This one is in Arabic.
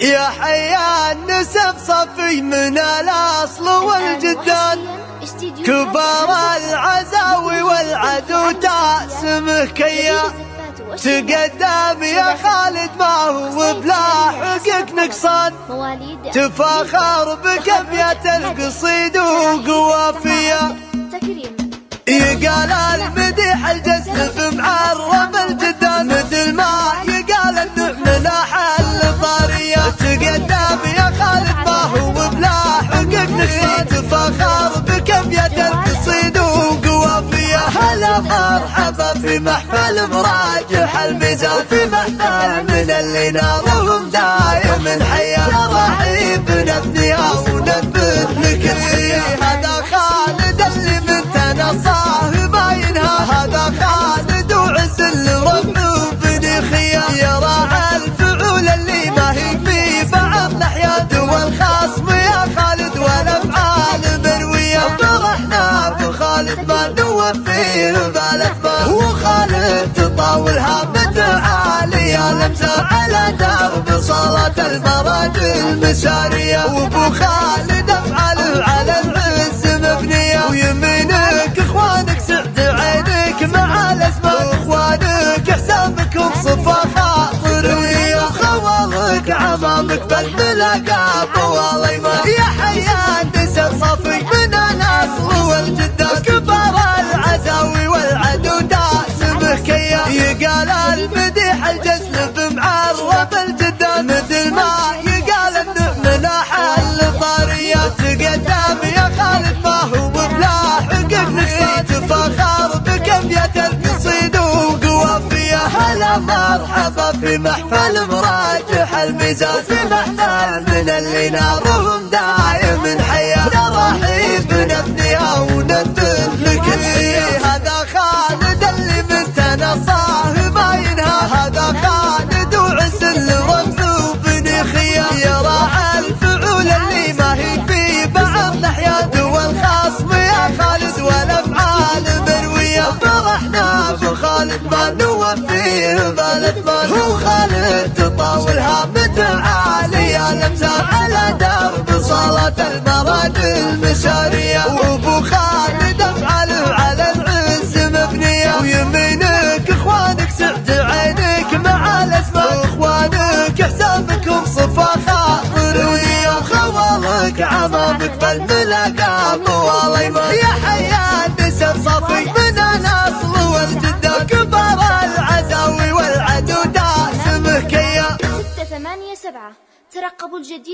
يا حيا النسب صفي من الأصل والجدان، كبار العزاوي والعدو تاسمه كيا، تقدم يا خالد ما هو بلا حقك نقصان، تفاخر بكبية القصيد وقوافية، يقال المديح الجسد معرم الجدان، مثل ما يقال النعم حل طارية، تقدم يا خالد ما هو بلا حقك نقصان، تفاخر بكبية القصيد وقوافية. هلا مرحبا في محفل مراجح الميزان، في محفل من اللي نارهم دايم حيا، يا رحيب نبنيها وننبت لك الحيا. هذا خالد اللي من تنصاه ما ينهى، هذا خالد وعز الربع وبني خيا، يا راعى الفعول اللي ما هي في بعض الأحياد، والخصم يا خالد والأفعال مروية. فرحنا بخالد ما نوفيه بالأثبات، وخالد تطاولها متعالية الأمزار على درب صلاة المراجل مسارية، وابو خالد أفعاله على العز مبنية، ويمينك اخوانك سعد عينك مع الاسماء، واخوانك حسابكم صفا خاطرية، خوالك عمامك بالملاقات والايمان. يا حيا النسب صفي من الاصل والجدات، كبار العزاوي والعدو تاسمه كيا، يقال المديح الجسد معرف الجدان، مثل ما يقال النعم حل طارية، تقدم يا خالد ما هو بلا حقك نقصان، تفاخر بكبية القصيد وقوافية. هلا مرحبا في محفل مراجح الميزان، في محفل من اللي نارهم دايم حيا، يا رحيب نبنيها وننبت لك الحيا. هذا خالد اللي من تنصاه ما ينهى، هذا خالد وعز الرمز وبني خيا، يا راعى الفعول اللي ما هي في بعض الأحياد، والخصم يا خالد والأفعال مروية. فرحنا بخالد ما نوفيه بالأثمان، وخالد تطاولها متعالية الأمزار على درب صلاة المراجل مسارية، وابو خالد أفعاله على العز مبنية، ويمينك اخوانك سعد عينك مع الاسماء، واخوانك حسابكم صفا خاطرية، وخوالك عمامك بالملاقات والايمان. يا حيا النسب صفي من الاصل والجدة، كبار العزاوي والعدو تاسمه كيا. 687 ترقبوا الجديد.